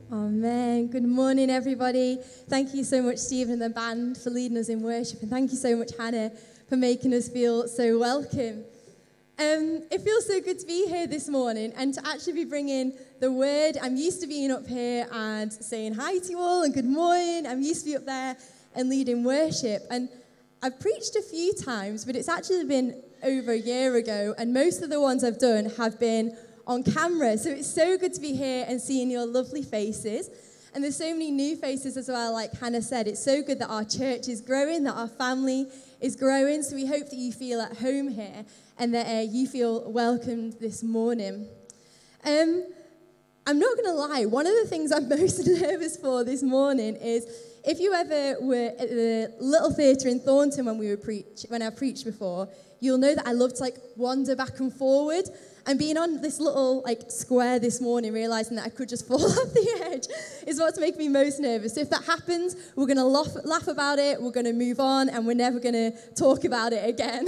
Amen. Good morning, everybody. Thank you so much, Stephen and the band, for leading us in worship. And thank you so much, Hannah, for making us feel so welcome. It feels so good to be here this morning and to actually be bringing the word. I'm used to being up here and saying hi to you all and good morning. I'm used to be up there and leading worship. And I've preached a few times, but it's actually been over a year ago. And most of the ones I've done have been on camera. So it's so good to be here and seeing your lovely faces. And there's so many new faces as well, like Hannah said. It's so good that our church is growing, that our family is growing. So we hope that you feel at home here and that you feel welcomed this morning. I'm not going to lie, one of the things I'm most nervous for this morning is if you ever were at the Little Theatre in Thornton when I preached before, you'll know that I love to wander back and forward. And being on this little square this morning, realising that I could just fall off the edge is what's making me most nervous. So if that happens, we're going to laugh about it, we're going to move on, and we're never going to talk about it again.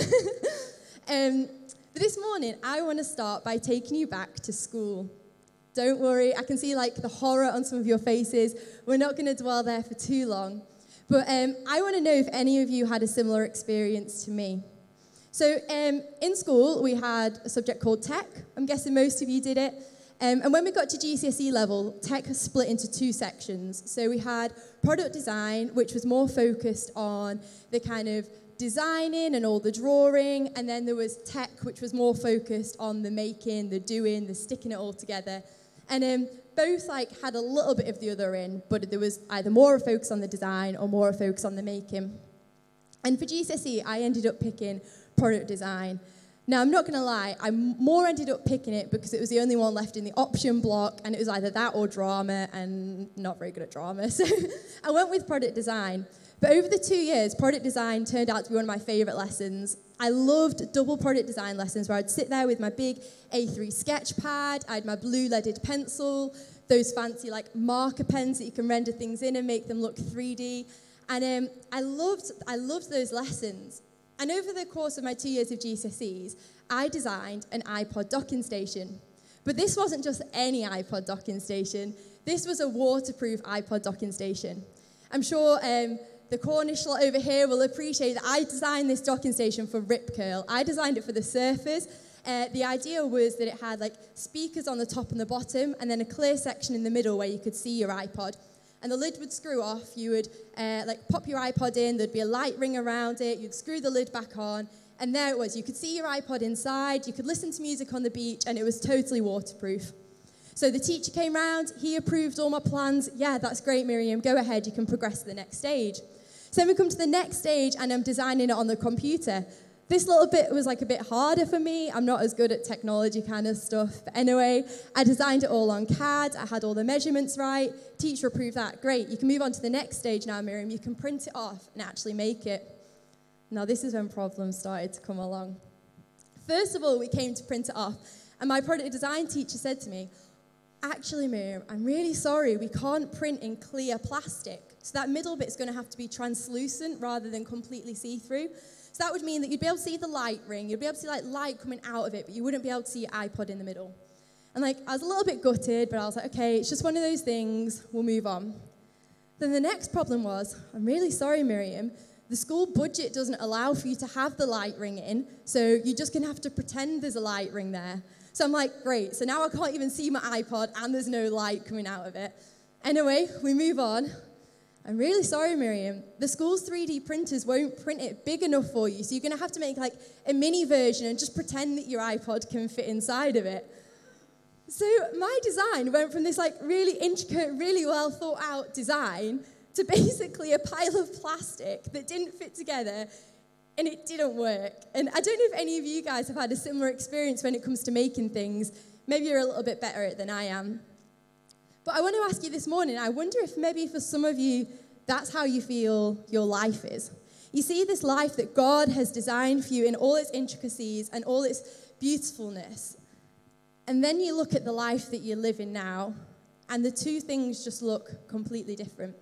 But this morning, I want to start by taking you back to school. Don't worry, I can see the horror on some of your faces. We're not going to dwell there for too long. But I want to know if any of you had a similar experience to me. So in school, we had a subject called tech. I'm guessing most of you did it. And when we got to GCSE level, tech was split into two sections. So we had product design, which was more focused on the kind of designing and all the drawing. And then there was tech, which was more focused on the making, the doing, the sticking it all together. And both had a little bit of the other in, but there was either more a focus on the design or more a focus on the making. And for GCSE, I ended up picking product design. Now, I'm not going to lie, I more ended up picking it because it was the only one left in the option block, and it was either that or drama, and not very good at drama. So I went with product design. But over the 2 years, product design turned out to be one of my favourite lessons. I loved double product design lessons where I'd sit there with my big A3 sketch pad, I had my blue leaded pencil, those fancy marker pens that you can render things in and make them look 3D. And I loved those lessons. And over the course of my 2 years of GCSEs, I designed an iPod docking station. But this wasn't just any iPod docking station. This was a waterproof iPod docking station. I'm sure the Cornish lot over here will appreciate that I designed this docking station for Rip Curl. I designed it for the surfers. The idea was that it had speakers on the top and the bottom, and then a clear section in the middle where you could see your iPod. And the lid would screw off, you would pop your iPod in, there'd be a light ring around it, you'd screw the lid back on, and there it was. You could see your iPod inside, you could listen to music on the beach, and it was totally waterproof. So the teacher came round, he approved all my plans. Yeah, that's great, Miriam, go ahead, you can progress to the next stage. So then we come to the next stage, and I'm designing it on the computer. This little bit was a bit harder for me. I'm not as good at technology kind of stuff. But anyway, I designed it all on CAD. I had all the measurements right. Teacher approved that. Great. You can move on to the next stage now, Miriam. You can print it off and actually make it. Now, this is when problems started to come along. First of all, we came to print it off. And my product design teacher said to me, actually, Miriam, I'm really sorry. We can't print in clear plastic. So that middle bit's going to have to be translucent rather than completely see-through. So that would mean that you'd be able to see the light ring, you'd be able to see light coming out of it, but you wouldn't be able to see your iPod in the middle. And I was a little bit gutted, but I was okay, it's just one of those things, we'll move on. Then the next problem was, I'm really sorry, Miriam, the school budget doesn't allow for you to have the light ring in, so you're just going to have to pretend there's a light ring there. So I'm great, so now I can't even see my iPod and there's no light coming out of it. Anyway, we move on. I'm really sorry, Miriam. The school's 3D printers won't print it big enough for you, so you're going to have to make a mini version and just pretend that your iPod can fit inside of it. So my design went from this really intricate, really well thought out design to basically a pile of plastic that didn't fit together, and it didn't work. And I don't know if any of you guys have had a similar experience when it comes to making things. Maybe you're a little bit better at it than I am. But I want to ask you this morning, I wonder if maybe for some of you, that's how you feel your life is. You see this life that God has designed for you in all its intricacies and all its beautifulness. And then you look at the life that you're living now, and the two things just look completely different.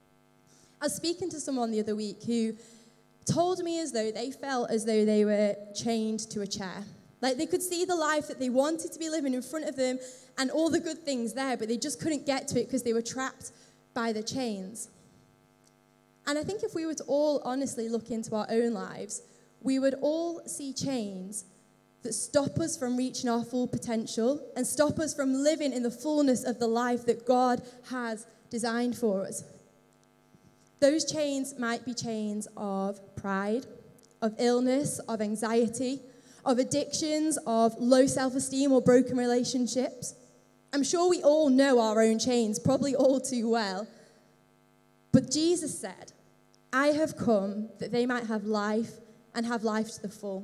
I was speaking to someone the other week who told me as though they felt as though they were chained to a chair. Like they could see the life that they wanted to be living in front of them and all the good things there, but they just couldn't get to it because they were trapped by the chains. And I think if we were to all honestly look into our own lives, we would all see chains that stop us from reaching our full potential and stop us from living in the fullness of the life that God has designed for us. Those chains might be chains of pride, of illness, of anxiety, of addictions, of low self-esteem or broken relationships. I'm sure we all know our own chains, probably all too well. But Jesus said, I have come that they might have life and have life to the full.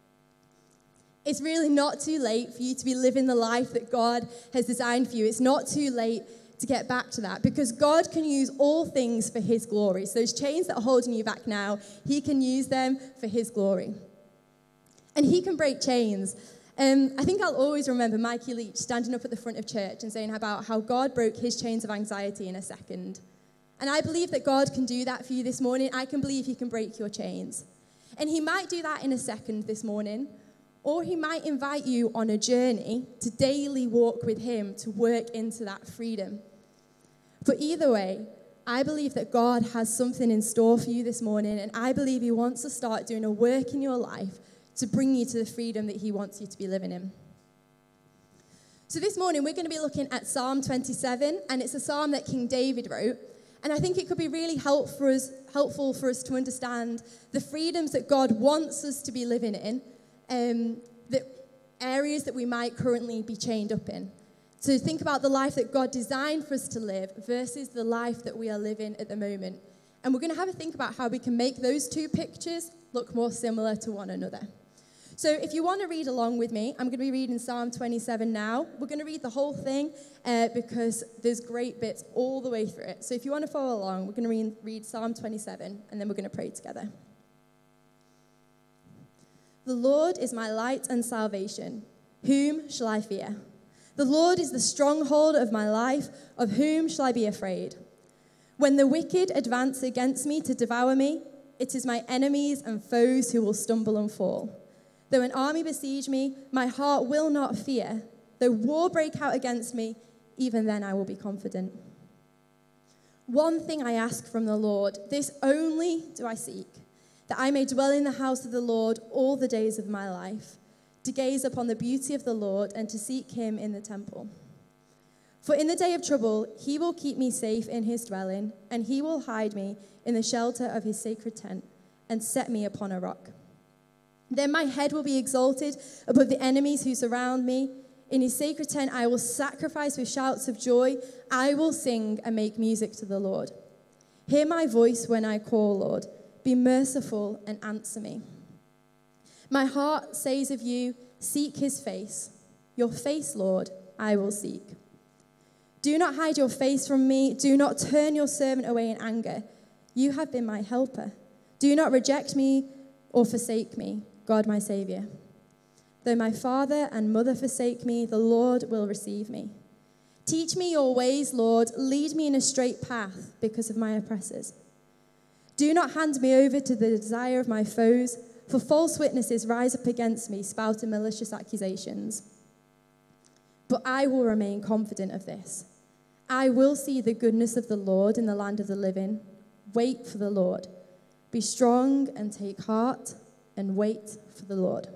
It's really not too late for you to be living the life that God has designed for you. It's not too late to get back to that because God can use all things for his glory. So those chains that are holding you back now, he can use them for his glory. And he can break chains. I think I'll always remember Mikey Leach standing up at the front of church and saying about how God broke his chains of anxiety in a second. And I believe that God can do that for you this morning. I can believe he can break your chains. And he might do that in a second this morning, or he might invite you on a journey to daily walk with him to work into that freedom. But either way, I believe that God has something in store for you this morning, and I believe he wants to start doing a work in your life to bring you to the freedom that he wants you to be living in. So this morning, we're going to be looking at Psalm 27, and it's a psalm that King David wrote. And I think it could be really helpful for us to understand the freedoms that God wants us to be living in, the areas that we might currently be chained up in. To think about the life that God designed for us to live versus the life that we are living at the moment. And we're going to have a think about how we can make those two pictures look more similar to one another. So if you want to read along with me, I'm going to be reading Psalm 27 now. We're going to read the whole thing because there's great bits all the way through it. So if you want to follow along, we're going to read Psalm 27, and then we're going to pray together. The Lord is my light and salvation. Whom shall I fear? The Lord is the stronghold of my life. Of whom shall I be afraid? When the wicked advance against me to devour me, it is my enemies and foes who will stumble and fall. Though an army besiege me, my heart will not fear. Though war break out against me, even then I will be confident. One thing I ask from the Lord, this only do I seek, that I may dwell in the house of the Lord all the days of my life, to gaze upon the beauty of the Lord and to seek him in the temple. For in the day of trouble, he will keep me safe in his dwelling, and he will hide me in the shelter of his sacred tent and set me upon a rock. Then my head will be exalted above the enemies who surround me. In his sacred tent I will sacrifice with shouts of joy. I will sing and make music to the Lord. Hear my voice when I call, Lord. Be merciful and answer me. My heart says of you, seek his face. Your face, Lord, I will seek. Do not hide your face from me. Do not turn your servant away in anger. You have been my helper. Do not reject me or forsake me, God my Saviour. Though my father and mother forsake me, the Lord will receive me. Teach me your ways, Lord. Lead me in a straight path because of my oppressors. Do not hand me over to the desire of my foes, for false witnesses rise up against me, spouting malicious accusations. But I will remain confident of this. I will see the goodness of the Lord in the land of the living. Wait for the Lord. Be strong and take heart and wait for the Lord.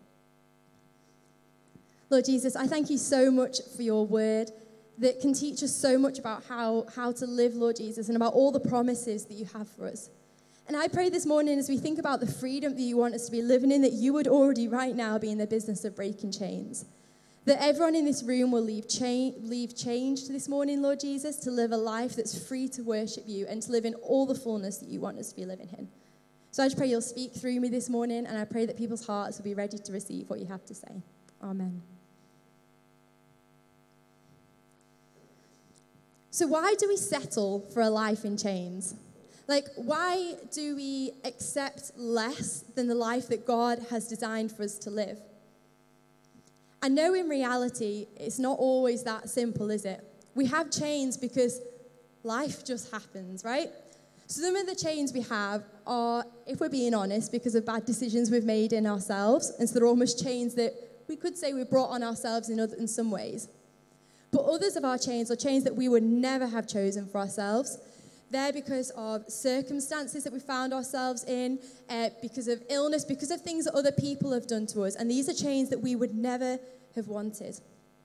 Lord Jesus, I thank you so much for your word that can teach us so much about how to live, Lord Jesus, and about all the promises that you have for us. And I pray this morning as we think about the freedom that you want us to be living in, that you would already right now be in the business of breaking chains. That everyone in this room will leave changed this morning, Lord Jesus, to live a life that's free to worship you and to live in all the fullness that you want us to be living in. So I just pray you'll speak through me this morning, and I pray that people's hearts will be ready to receive what you have to say. Amen. So why do we settle for a life in chains? Like, why do we accept less than the life that God has designed for us to live? I know in reality, it's not always that simple, is it? We have chains because life just happens, right? Some of the chains we have are, if we're being honest, because of bad decisions we've made in ourselves. And so they're almost chains that we could say we brought on ourselves in some ways. But others of our chains are chains that we would never have chosen for ourselves. They're because of circumstances that we found ourselves in, because of illness, because of things that other people have done to us. And these are chains that we would never have wanted.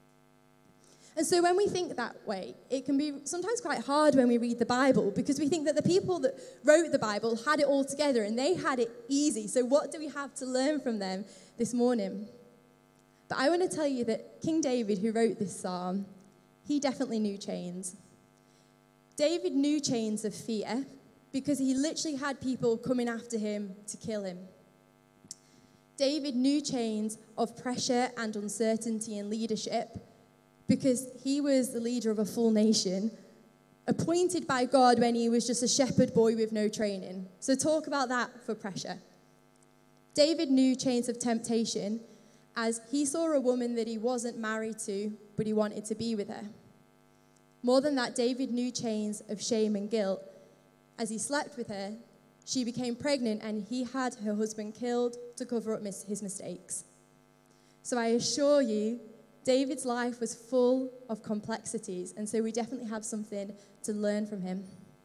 And so when we think that way, it can be sometimes quite hard when we read the Bible, because we think that the people that wrote the Bible had it all together and they had it easy. So what do we have to learn from them this morning? But I want to tell you that King David, who wrote this psalm, he definitely knew chains. David knew chains of fear because he literally had people coming after him to kill him. David knew chains of pressure and uncertainty in leadership because he was the leader of a full nation, appointed by God when he was just a shepherd boy with no training. So talk about that for pressure. David knew chains of temptation as he saw a woman that he wasn't married to, but he wanted to be with her. More than that, David knew chains of shame and guilt. As he slept with her, she became pregnant and he had her husband killed to cover up his mistakes. So I assure you, David's life was full of complexities, and so we definitely have something to learn from him.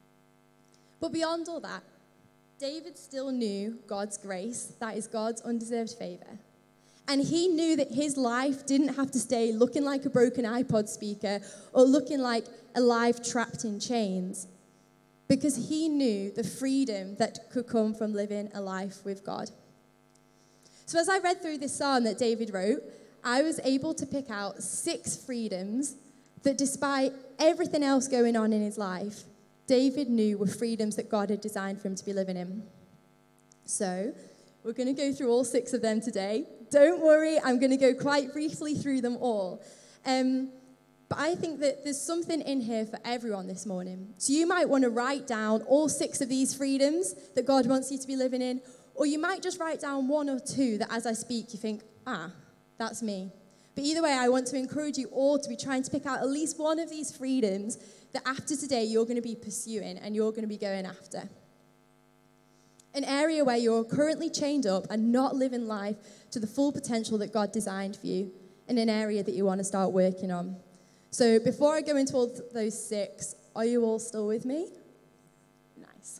But beyond all that, David still knew God's grace, that is God's undeserved favor. And he knew that his life didn't have to stay looking like a broken iPod speaker or looking like a life trapped in chains, because he knew the freedom that could come from living a life with God. So as I read through this psalm that David wrote, I was able to pick out 6 freedoms that, despite everything else going on in his life, David knew were freedoms that God had designed for him to be living in. So we're going to go through all 6 of them today. Don't worry, I'm going to go quite briefly through them all. But I think that there's something in here for everyone this morning. So you might want to write down all 6 of these freedoms that God wants you to be living in, or you might just write down 1 or 2 that as I speak you think, that's me. But either way, I want to encourage you all to be trying to pick out at least one of these freedoms that after today you're going to be pursuing and you're going to be going after. An area where you're currently chained up and not living life to the full potential that God designed for you, in an area that you want to start working on. So before I go into all those 6, are you all still with me? Nice.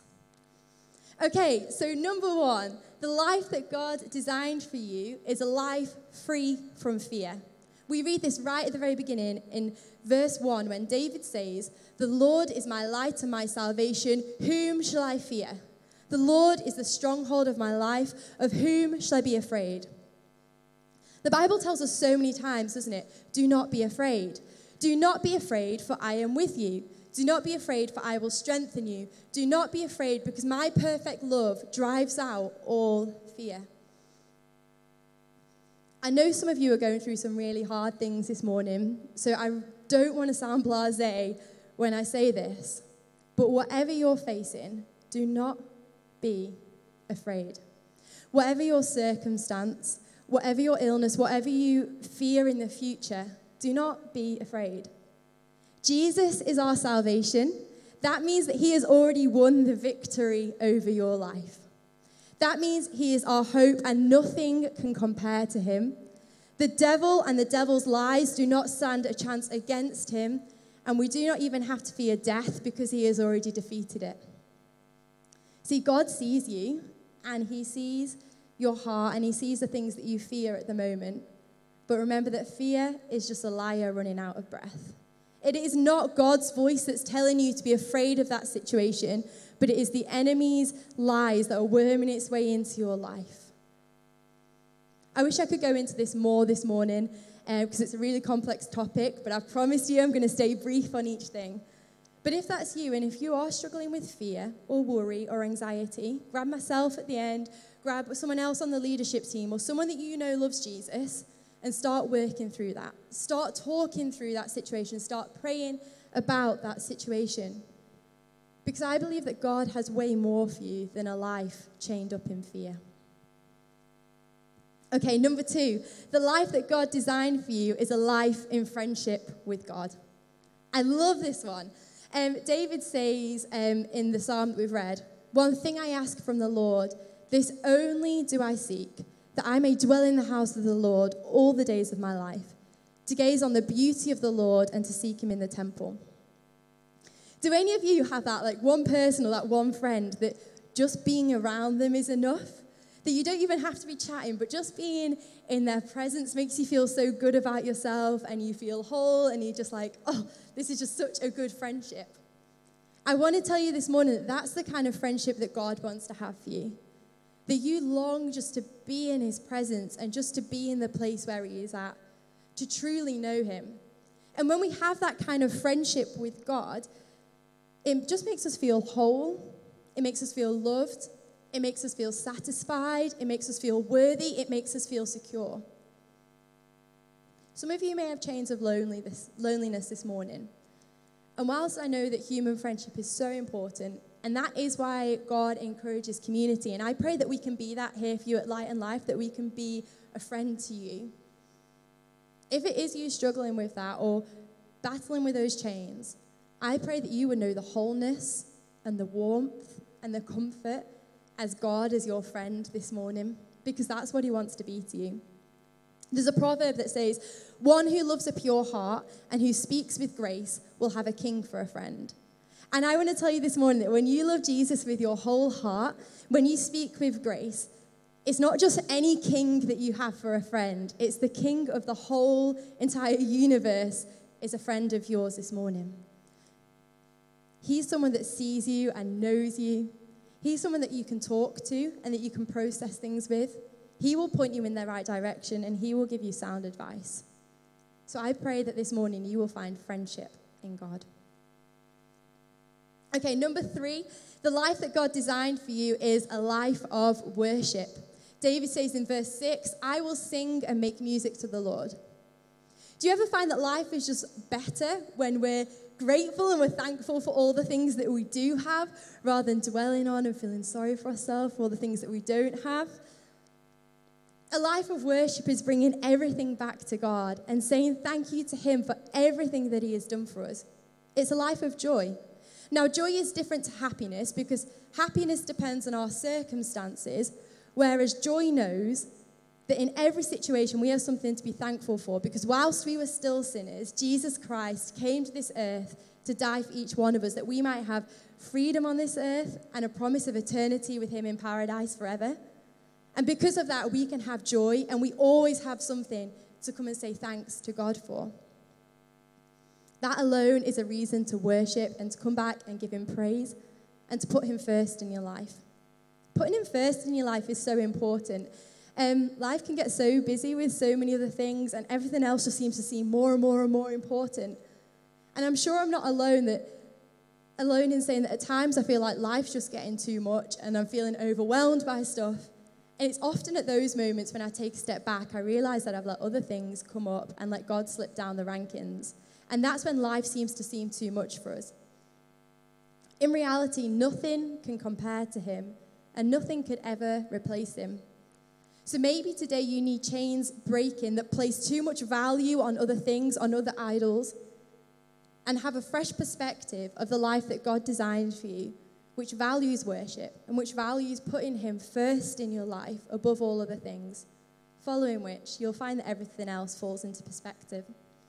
Okay, so number 1, the life that God designed for you is a life free from fear. We read this right at the very beginning in verse 1 when David says, "The Lord is my light and my salvation, whom shall I fear? The Lord is the stronghold of my life, of whom shall I be afraid?" The Bible tells us so many times, doesn't it? Do not be afraid. Do not be afraid, for I am with you. Do not be afraid, for I will strengthen you. Do not be afraid, because my perfect love drives out all fear. I know some of you are going through some really hard things this morning, so I don't want to sound blasé when I say this, but whatever you're facing, do not be afraid. Whatever your circumstance, whatever your illness, whatever you fear in the future, do not be afraid. Jesus is our salvation. That means that he has already won the victory over your life. That means he is our hope and nothing can compare to him. The devil and the devil's lies do not stand a chance against him, and we do not even have to fear death because he has already defeated it. See, God sees you, and he sees your heart, and he sees the things that you fear at the moment. But remember that fear is just a liar running out of breath. It is not God's voice that's telling you to be afraid of that situation, but it is the enemy's lies that are worming its way into your life. I wish I could go into this more this morning because it's a really complex topic, but I promise you I'm going to stay brief on each thing. But if that's you, and if you are struggling with fear or worry or anxiety, grab myself at the end, grab someone else on the leadership team or someone that you know loves Jesus, and start working through that. Start talking through that situation. Start praying about that situation. Because I believe that God has way more for you than a life chained up in fear. Okay, number 2, the life that God designed for you is a life in friendship with God. I love this one. David says in the psalm that we've read, "One thing I ask from the Lord, this only do I seek, that I may dwell in the house of the Lord all the days of my life, to gaze on the beauty of the Lord and to seek him in the temple. Do any of you have that, like one person or that one friend that just being around them is enough? That you don't even have to be chatting, but just being in their presence makes you feel so good about yourself and you feel whole and you're just like, oh, this is just such a good friendship. I want to tell you this morning that that's the kind of friendship that God wants to have for you. That you long just to be in his presence and just to be in the place where he is at, to truly know him. And when we have that kind of friendship with God, it just makes us feel whole. It makes us feel loved. It makes us feel satisfied. It makes us feel worthy. It makes us feel secure. Some of you may have chains of loneliness this morning. And whilst I know that human friendship is so important, and that is why God encourages community, and I pray that we can be that here for you at Light and Life, that we can be a friend to you. If it is you struggling with that or battling with those chains, I pray that you would know the wholeness and the warmth and the comfort as God as your friend this morning, because that's what he wants to be to you. There's a proverb that says, one who loves a pure heart and who speaks with grace will have a king for a friend. And I want to tell you this morning that when you love Jesus with your whole heart, when you speak with grace, it's not just any king that you have for a friend. It's the king of the whole entire universe is a friend of yours this morning. He's someone that sees you and knows you. He's someone that you can talk to and that you can process things with. He will point you in the right direction and he will give you sound advice. So I pray that this morning you will find friendship in God. Okay, number 3, the life that God designed for you is a life of worship. David says in verse 6, I will sing and make music to the Lord. Do you ever find that life is just better when we're grateful and we're thankful for all the things that we do have, rather than dwelling on and feeling sorry for ourselves for all the things that we don't have? A life of worship is bringing everything back to God and saying thank you to him for everything that he has done for us. It's a life of joy. Now, joy is different to happiness because happiness depends on our circumstances, whereas joy knows that in every situation we have something to be thankful for, because whilst we were still sinners, Jesus Christ came to this earth to die for each one of us, that we might have freedom on this earth and a promise of eternity with him in paradise forever. And because of that, we can have joy, and we always have something to come and say thanks to God for. That alone is a reason to worship and to come back and give him praise and to put him first in your life. Putting him first in your life is so important. Life can get so busy with so many other things, and everything else just seems to seem more and more and more important. And I'm sure I'm not alone in saying that at times I feel like life's just getting too much and I'm feeling overwhelmed by stuff. And it's often at those moments when I take a step back, I realize that I've let other things come up and let God slip down the rankings. And that's when life seems to seem too much for us. In reality, nothing can compare to him, and nothing could ever replace him. So maybe today you need chains breaking that place too much value on other things, on other idols, and have a fresh perspective of the life that God designed for you, which values worship and which values putting him first in your life above all other things, following which you'll find that everything else falls into perspective.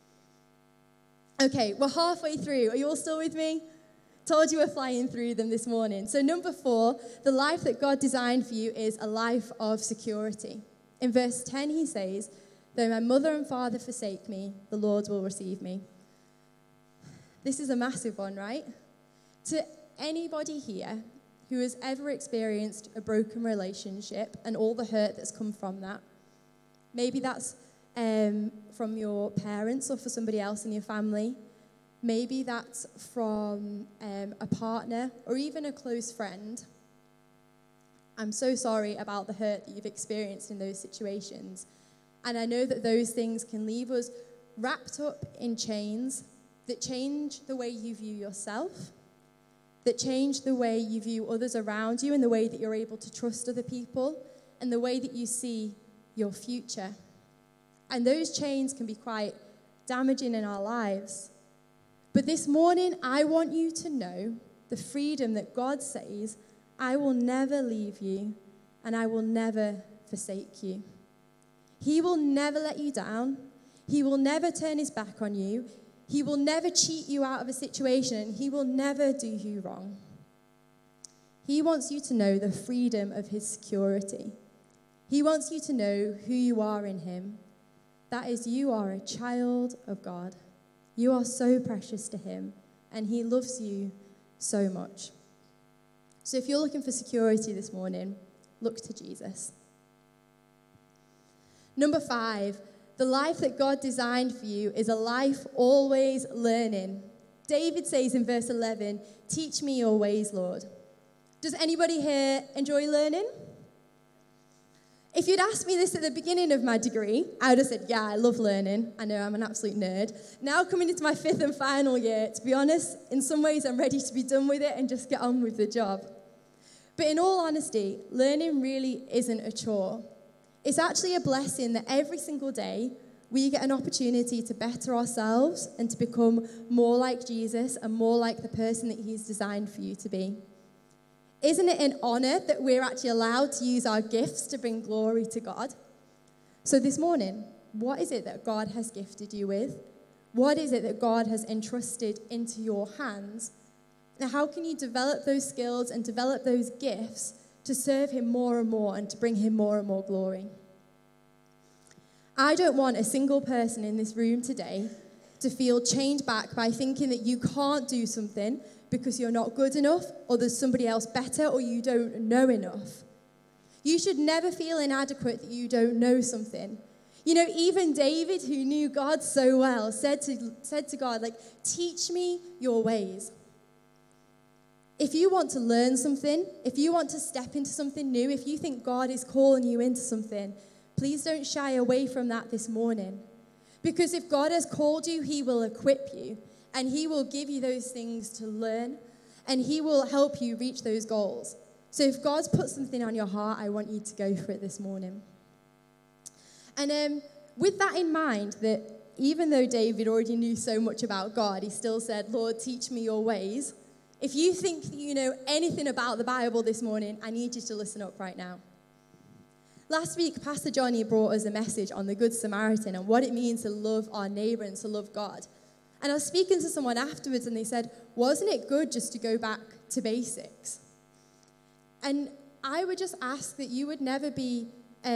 Okay, we're halfway through. Are you all still with me? Told you we're flying through them this morning. So number 4, the life that God designed for you is a life of security. In verse 10, he says, though my mother and father forsake me, the Lord will receive me. This is a massive one, right? To anybody here who has ever experienced a broken relationship and all the hurt that's come from that, maybe that's from your parents or for somebody else in your family. Maybe that's from a partner or even a close friend. I'm so sorry about the hurt that you've experienced in those situations. And I know that those things can leave us wrapped up in chains that change the way you view yourself, that change the way you view others around you and the way that you're able to trust other people and the way that you see your future. And those chains can be quite damaging in our lives. But this morning, I want you to know the freedom that God says, I will never leave you and I will never forsake you. He will never let you down. He will never turn his back on you. He will never cheat you out of a situation. He will never do you wrong. He wants you to know the freedom of his security. He wants you to know who you are in him. That is, you are a child of God. You are so precious to him, and he loves you so much. So if you're looking for security this morning, look to Jesus. Number 5, the life that God designed for you is a life always learning. David says in verse 11, "Teach me your ways, Lord." Does anybody here enjoy learning? If you'd asked me this at the beginning of my degree, I would have said, yeah, I love learning. I know I'm an absolute nerd. Now coming into my 5th and final year, to be honest, in some ways I'm ready to be done with it and just get on with the job. But in all honesty, learning really isn't a chore. It's actually a blessing that every single day we get an opportunity to better ourselves and to become more like Jesus and more like the person that he's designed for you to be. Isn't it an honor that we're actually allowed to use our gifts to bring glory to God? So this morning, what is it that God has gifted you with? What is it that God has entrusted into your hands? Now, how can you develop those skills and develop those gifts to serve him more and more and to bring him more and more glory? I don't want a single person in this room today to feel chained back by thinking that you can't do something because you're not good enough, or there's somebody else better, or you don't know enough. You should never feel inadequate that you don't know something. You know, even David, who knew God so well, said to God, like, teach me your ways. If you want to learn something, if you want to step into something new, if you think God is calling you into something, please don't shy away from that this morning. Because if God has called you, he will equip you. And he will give you those things to learn, and he will help you reach those goals. So if God's put something on your heart, I want you to go for it this morning. And with that in mind, that even though David already knew so much about God, he still said, Lord, teach me your ways. If you think that you know anything about the Bible this morning, I need you to listen up right now. Last week, Pastor Johnny brought us a message on the Good Samaritan and what it means to love our neighbor and to love God. And I was speaking to someone afterwards, and they said, wasn't it good just to go back to basics? And I would just ask that you would never be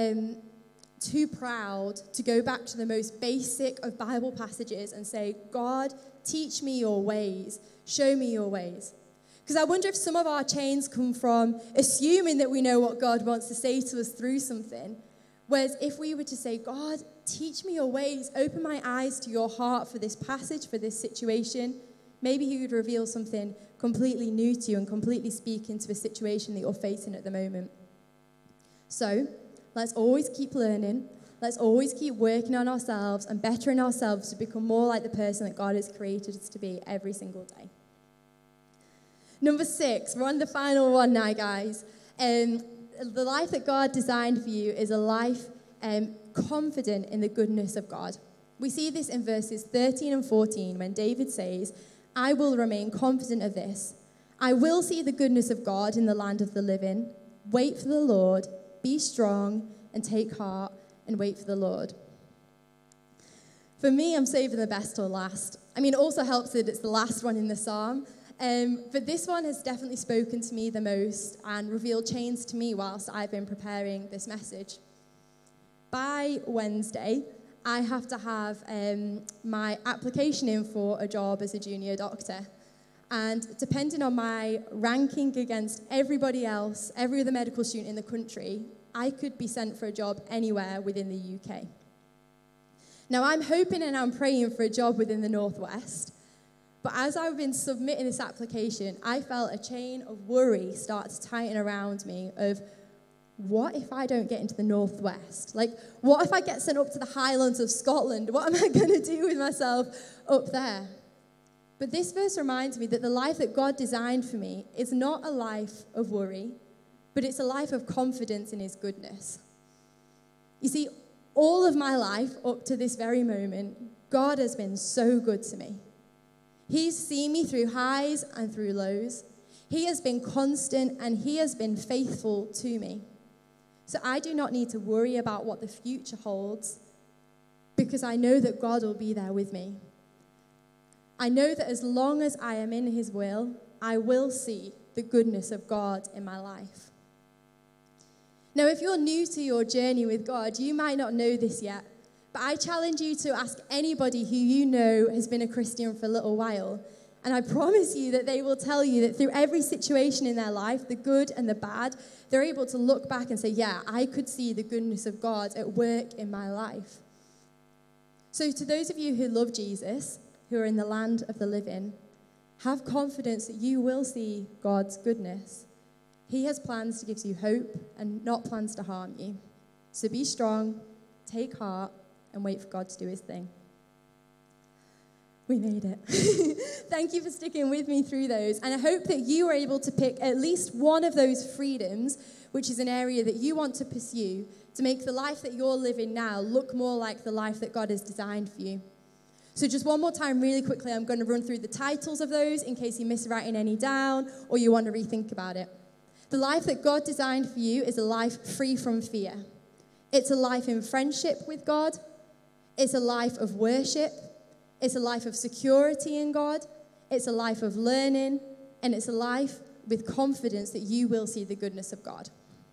too proud to go back to the most basic of Bible passages and say, God, teach me your ways, show me your ways. Because I wonder if some of our chains come from assuming that we know what God wants to say to us through something. Whereas if we were to say, God, teach me your ways, open my eyes to your heart for this passage, for this situation, maybe he would reveal something completely new to you and completely speak into a situation that you're facing at the moment. So let's always keep learning. Let's always keep working on ourselves and bettering ourselves to become more like the person that God has created us to be every single day. Number 6, we're on the final one now, guys. The life that God designed for you is a life confident in the goodness of God. We see this in verses 13 and 14 when David says, I will remain confident of this. I will see the goodness of God in the land of the living. Wait for the Lord, be strong, and take heart, and wait for the Lord. For me, I'm saving the best till last. I mean, it also helps that it's the last one in the psalm. But this one has definitely spoken to me the most and revealed chains to me whilst I've been preparing this message. By Wednesday, I have to have my application in for a job as a junior doctor. And depending on my ranking against everybody else, every other medical student in the country, I could be sent for a job anywhere within the UK. Now, I'm hoping and I'm praying for a job within the Northwest. But as I've been submitting this application, I felt a chain of worry start to tighten around me of, what if I don't get into the Northwest? Like, what if I get sent up to the Highlands of Scotland? What am I going to do with myself up there? But this verse reminds me that the life that God designed for me is not a life of worry, but it's a life of confidence in his goodness. You see, all of my life up to this very moment, God has been so good to me. He's seen me through highs and through lows. He has been constant and he has been faithful to me. So I do not need to worry about what the future holds because I know that God will be there with me. I know that as long as I am in his will, I will see the goodness of God in my life. Now, if you're new to your journey with God, you might not know this yet, but I challenge you to ask anybody who you know has been a Christian for a little while, and I promise you that they will tell you that through every situation in their life, the good and the bad, they're able to look back and say, yeah, I could see the goodness of God at work in my life. So to those of you who love Jesus, who are in the land of the living, have confidence that you will see God's goodness. He has plans to give you hope and not plans to harm you. So be strong, take heart, and wait for God to do his thing. We made it. Thank you for sticking with me through those. And I hope that you were able to pick at least one of those freedoms, which is an area that you want to pursue, to make the life that you're living now look more like the life that God has designed for you. So just one more time, really quickly, I'm going to run through the titles of those in case you miss writing any down or you want to rethink about it. The life that God designed for you is a life free from fear. It's a life in friendship with God. It's a life of worship. It's a life of security in God. It's a life of learning. And it's a life with confidence that you will see the goodness of God.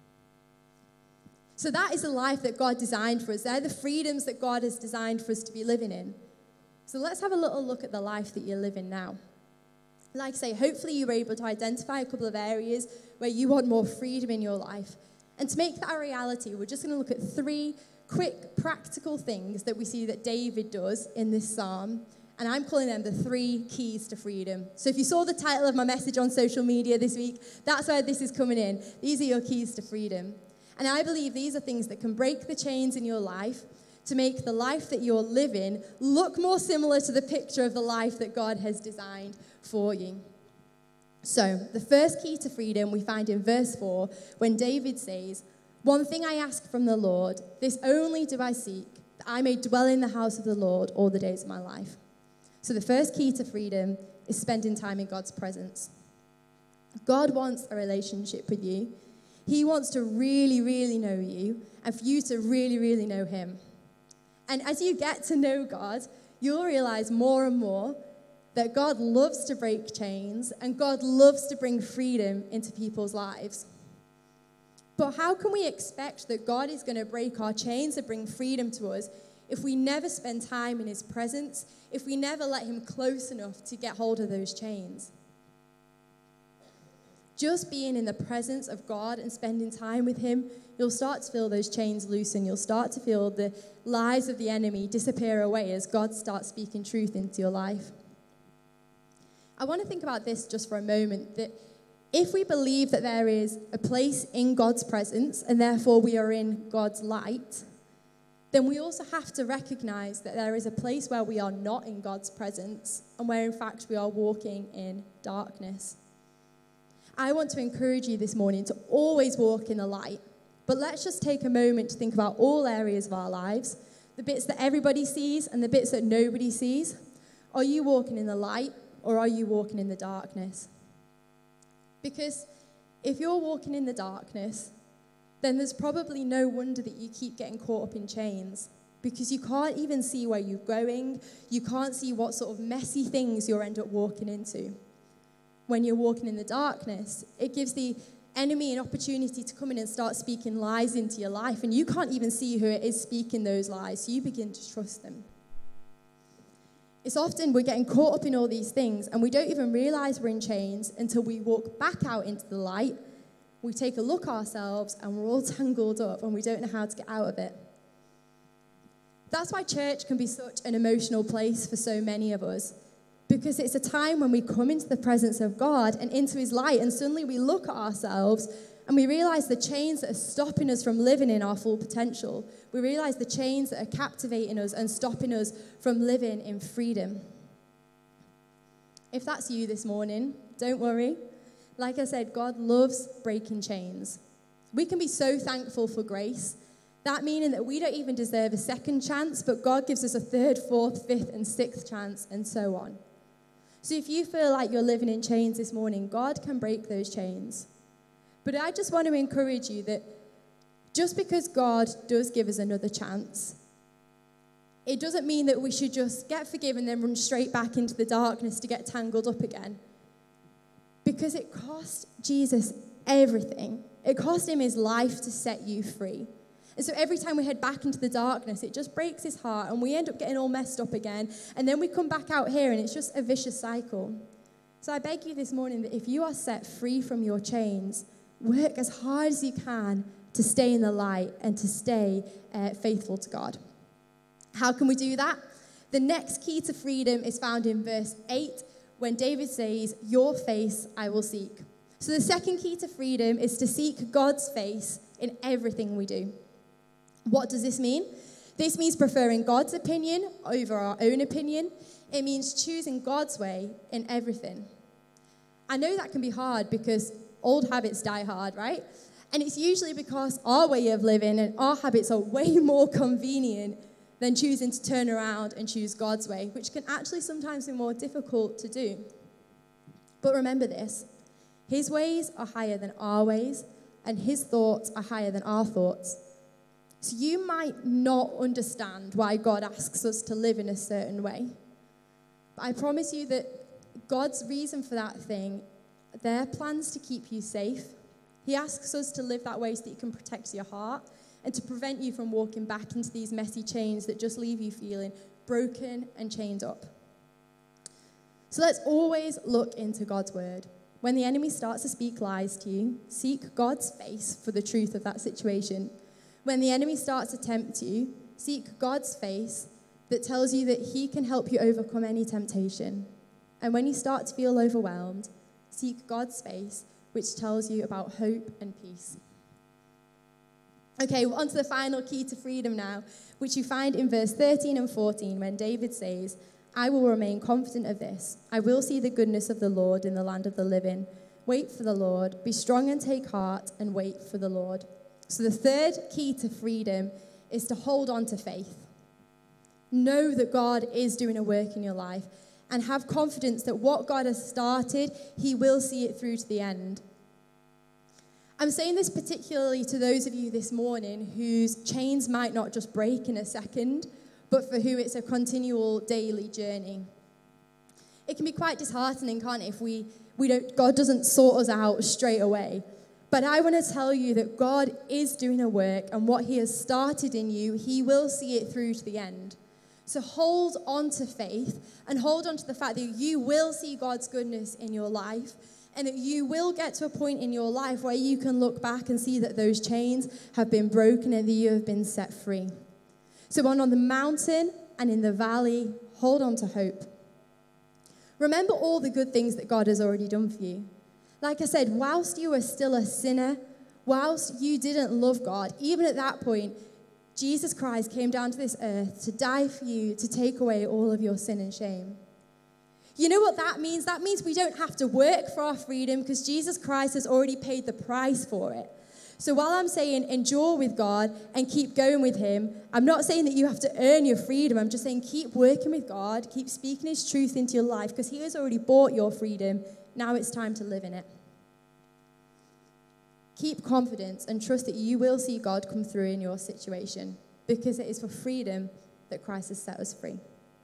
So that is the life that God designed for us. They're the freedoms that God has designed for us to be living in. So let's have a little look at the life that you're living now. Like I say, hopefully you were able to identify a couple of areas where you want more freedom in your life. And to make that a reality, we're just going to look at 3 quick, practical things that we see that David does in this psalm. And I'm calling them the 3 keys to freedom. So if you saw the title of my message on social media this week, that's where this is coming in. These are your keys to freedom. And I believe these are things that can break the chains in your life to make the life that you're living look more similar to the picture of the life that God has designed for you. So, the first key to freedom we find in verse 4 when David says, "One thing I ask from the Lord, this only do I seek, that I may dwell in the house of the Lord all the days of my life." So the first key to freedom is spending time in God's presence. God wants a relationship with you. He wants to really, really know you and for you to really, really know him. And as you get to know God, you'll realize more and more that God loves to break chains and God loves to bring freedom into people's lives. But how can we expect that God is going to break our chains and bring freedom to us if we never spend time in his presence, if we never let him close enough to get hold of those chains? Just being in the presence of God and spending time with him, you'll start to feel those chains loosen. You'll start to feel the lies of the enemy disappear away as God starts speaking truth into your life. I want to think about this just for a moment, that if we believe that there is a place in God's presence and therefore we are in God's light, then we also have to recognize that there is a place where we are not in God's presence and where in fact we are walking in darkness. I want to encourage you this morning to always walk in the light, but let's just take a moment to think about all areas of our lives, the bits that everybody sees and the bits that nobody sees. Are you walking in the light or are you walking in the darkness? Because if you're walking in the darkness, then there's probably no wonder that you keep getting caught up in chains, because you can't even see where you're going. You can't see what sort of messy things you'll end up walking into. When you're walking in the darkness, it gives the enemy an opportunity to come in and start speaking lies into your life, and you can't even see who it is speaking those lies, so you begin to trust them. It's often we're getting caught up in all these things, and we don't even realize we're in chains until we walk back out into the light. We take a look ourselves, and we're all tangled up, and we don't know how to get out of it. That's why church can be such an emotional place for so many of us, because it's a time when we come into the presence of God and into his light, and suddenly we look at ourselves and we realize the chains that are stopping us from living in our full potential. We realize the chains that are captivating us and stopping us from living in freedom. If that's you this morning, don't worry. Like I said, God loves breaking chains. We can be so thankful for grace, that meaning that we don't even deserve a second chance, but God gives us a third, fourth, fifth, and sixth chance, and so on. So if you feel like you're living in chains this morning, God can break those chains. But I just want to encourage you that Just because God does give us another chance, it doesn't mean that we should just get forgiven and then run straight back into the darkness to get tangled up again. Because it cost Jesus everything. It cost him his life to set you free. And so every time we head back into the darkness, it just breaks his heart and we end up getting all messed up again. And then we come back out here and it's just a vicious cycle. So I beg you this morning that if you are set free from your chains, work as hard as you can to stay in the light and to stay faithful to God. How can we do that? The next key to freedom is found in verse 8, when David says, "Your face I will seek." So the second key to freedom is to seek God's face in everything we do. What does this mean? This means preferring God's opinion over our own opinion. It means choosing God's way in everything. I know that can be hard because old habits die hard, right? And it's usually because our way of living and our habits are way more convenient than choosing to turn around and choose God's way, which can actually sometimes be more difficult to do. But remember this, his ways are higher than our ways, and his thoughts are higher than our thoughts. So you might not understand why God asks us to live in a certain way. But I promise you that God's reason for that thing, they're plans to keep you safe. He asks us to live that way so that you can protect your heart and to prevent you from walking back into these messy chains that just leave you feeling broken and chained up. So let's always look into God's word. When the enemy starts to speak lies to you, seek God's face for the truth of that situation. When the enemy starts to tempt you, seek God's face that tells you that he can help you overcome any temptation. And when you start to feel overwhelmed, seek God's face, which tells you about hope and peace. Okay, we're on to the final key to freedom now, which you find in verse 13 and 14 when David says, "I will remain confident of this. I will see the goodness of the Lord in the land of the living. Wait for the Lord. Be strong and take heart and wait for the Lord." So the third key to freedom is to hold on to faith. Know that God is doing a work in your life and have confidence that what God has started, he will see it through to the end. I'm saying this particularly to those of you this morning whose chains might not just break in a second, but for who it's a continual daily journey. It can be quite disheartening, can't it, if God doesn't sort us out straight away. But I want to tell you that God is doing a work, and what he has started in you, he will see it through to the end. So hold on to faith and hold on to the fact that you will see God's goodness in your life, and that you will get to a point in your life where you can look back and see that those chains have been broken and that you have been set free. So on the mountain and in the valley, hold on to hope. Remember all the good things that God has already done for you. Like I said, whilst you were still a sinner, whilst you didn't love God, even at that point, Jesus Christ came down to this earth to die for you, to take away all of your sin and shame. You know what that means? That means we don't have to work for our freedom because Jesus Christ has already paid the price for it. So while I'm saying endure with God and keep going with him, I'm not saying that you have to earn your freedom. I'm just saying keep working with God, keep speaking his truth into your life because he has already bought your freedom. Now it's time to live in it. Keep confidence and trust that you will see God come through in your situation because it is for freedom that Christ has set us free.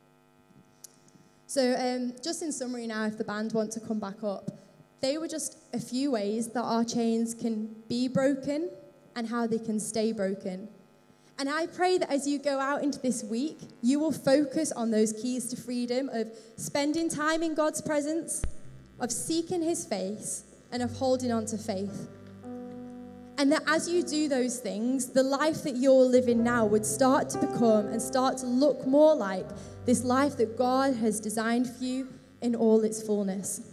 So just in summary now, if the band want to come back up, they were just a few ways that our chains can be broken and how they can stay broken. And I pray that as you go out into this week, you will focus on those keys to freedom of spending time in God's presence, of seeking his face, and of holding on to faith. And that as you do those things, the life that you're living now would start to become and start to look more like this life that God has designed for you in all its fullness.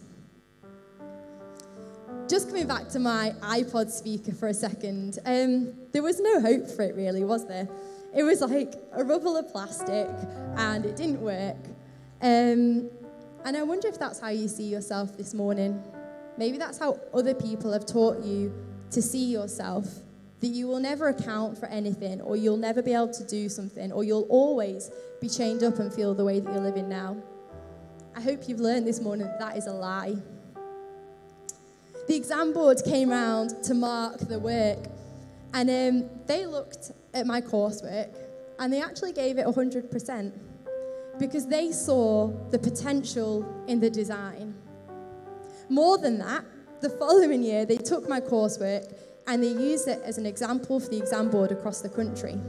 Just coming back to my iPod speaker for a second, there was no hope for it really, was there? It was like a rubble of plastic and it didn't work. And I wonder if that's how you see yourself this morning. Maybe that's how other people have taught you to see yourself, that you will never account for anything, or you'll never be able to do something, or you'll always be chained up and feel the way that you're living now. I hope you've learned this morning that is a lie. The exam board came round to mark the work, And they looked at my coursework and they actually gave it 100% because they saw the potential in the design. More than that, the following year, they took my coursework and they used it as an example for the exam board across the country.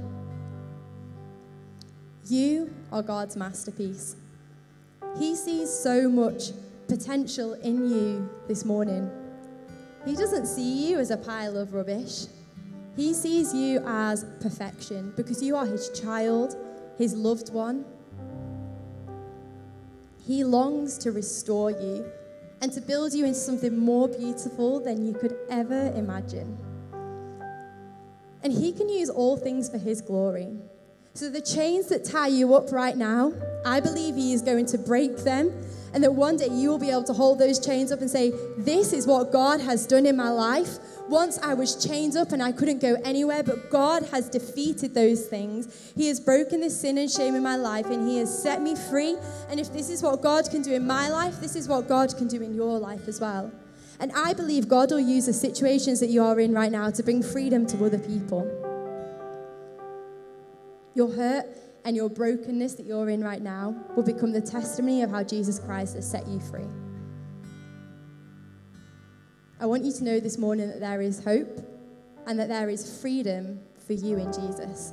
You are God's masterpiece. He sees so much potential in you this morning. He doesn't see you as a pile of rubbish. He sees you as perfection because you are his child, his loved one. He longs to restore you and to build you into something more beautiful than you could ever imagine. And he can use all things for his glory. So the chains that tie you up right now, I believe he is going to break them, and that one day you will be able to hold those chains up and say, this is what God has done in my life. Once I was chained up and I couldn't go anywhere, but God has defeated those things. He has broken this sin and shame in my life, and he has set me free. And if this is what God can do in my life, this is what God can do in your life as well. And I believe God will use the situations that you are in right now to bring freedom to other people. Your hurt and your brokenness that you're in right now will become the testimony of how Jesus Christ has set you free. I want you to know this morning that there is hope and that there is freedom for you in Jesus.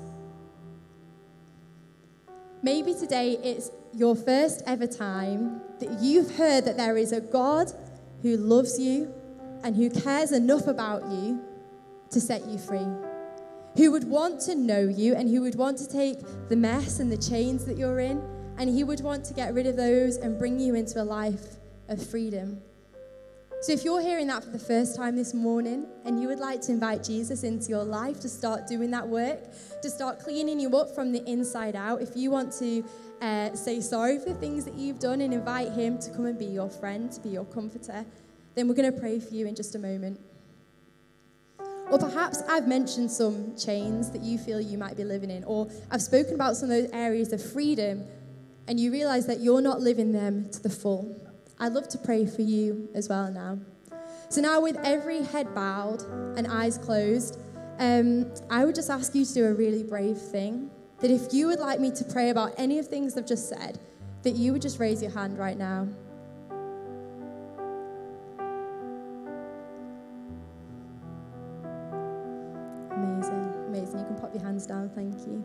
Maybe today it's your first ever time that you've heard that there is a God who loves you and who cares enough about you to set you free, who would want to know you and who would want to take the mess and the chains that you're in, and he would want to get rid of those and bring you into a life of freedom. So if you're hearing that for the first time this morning and you would like to invite Jesus into your life to start doing that work, to start cleaning you up from the inside out, if you want to say sorry for the things that you've done and invite him to come and be your friend, to be your comforter, then we're going to pray for you in just a moment. Or perhaps I've mentioned some chains that you feel you might be living in, or I've spoken about some of those areas of freedom and you realize that you're not living them to the full. I'd love to pray for you as well now. So now with every head bowed and eyes closed, I would just ask you to do a really brave thing, that if you would like me to pray about any of the things I've just said, that you would just raise your hand right now. Amazing, amazing. You can pop your hands down, thank you.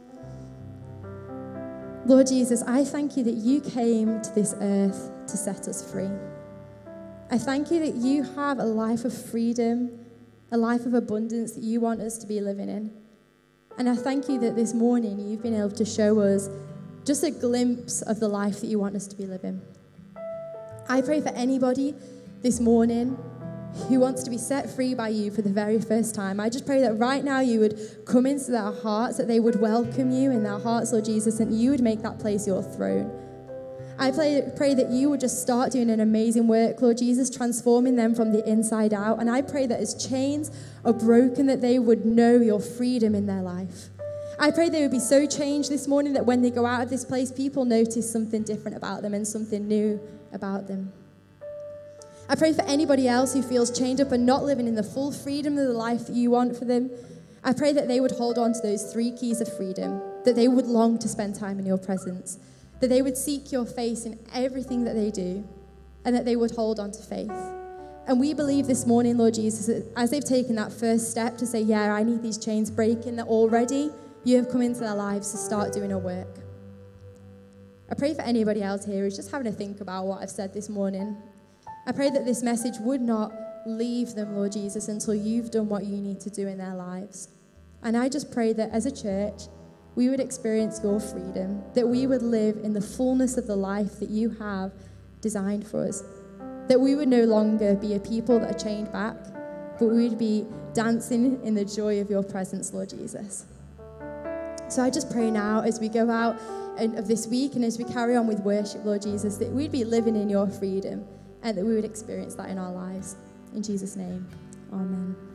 Lord Jesus, I thank you that you came to this earth to set us free. I thank you that you have a life of freedom, a life of abundance that you want us to be living in. And I thank you that this morning you've been able to show us just a glimpse of the life that you want us to be living. I pray for anybody this morning who wants to be set free by you for the very first time. I just pray that right now you would come into their hearts, that they would welcome you in their hearts, Lord Jesus, and you would make that place your throne. I pray that you would just start doing an amazing work, Lord Jesus, transforming them from the inside out. And I pray that as chains are broken, that they would know your freedom in their life. I pray they would be so changed this morning that when they go out of this place, people notice something different about them and something new about them. I pray for anybody else who feels chained up and not living in the full freedom of the life that you want for them. I pray that they would hold on to those 3 keys of freedom, that they would long to spend time in your presence, that they would seek your face in everything that they do, and that they would hold on to faith. And we believe this morning, Lord Jesus, that as they've taken that first step to say, yeah, I need these chains breaking, that already you have come into their lives to start doing a work. I pray for anybody else here who's just having to think about what I've said this morning. I pray that this message would not leave them, Lord Jesus, until you've done what you need to do in their lives. And I just pray that as a church, we would experience your freedom, that we would live in the fullness of the life that you have designed for us, that we would no longer be a people that are chained back, but we would be dancing in the joy of your presence, Lord Jesus. So I just pray now as we go out of this week and as we carry on with worship, Lord Jesus, that we'd be living in your freedom and that we would experience that in our lives. In Jesus' name, amen.